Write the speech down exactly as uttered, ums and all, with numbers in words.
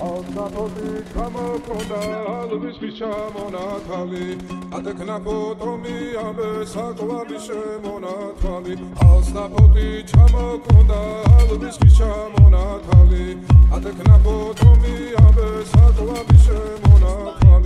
ალსაფოტი ჩამოქონდა ალვის ჩამონათალი ატეკნა ფოტომი ამბე საკვარი შემონათვალი ალსაფოტი ჩამოქონდა ალვის ჩამონათალი ატეკნა ფოტომი ამბე საკვარი შემონათვალი